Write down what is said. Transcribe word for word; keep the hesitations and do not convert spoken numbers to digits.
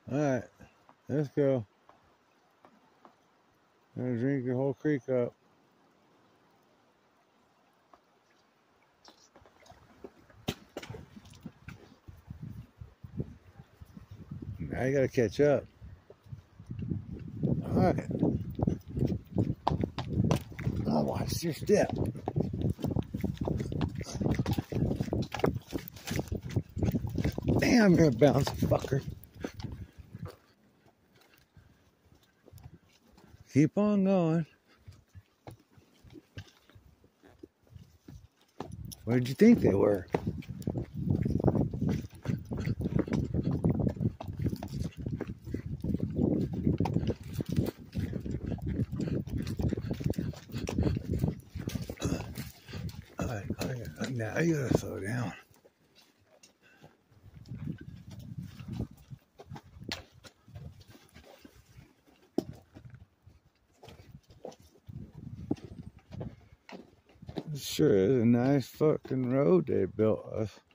Alright, let's go. I'm gonna drink the whole creek up. Now you gotta catch up. Alright. Oh, watch your step. Damn, you're a bouncy fucker. Keep on going. Where did you think they were? Alright, alright, now you gotta slow down. Sure is a nice fucking road they built us.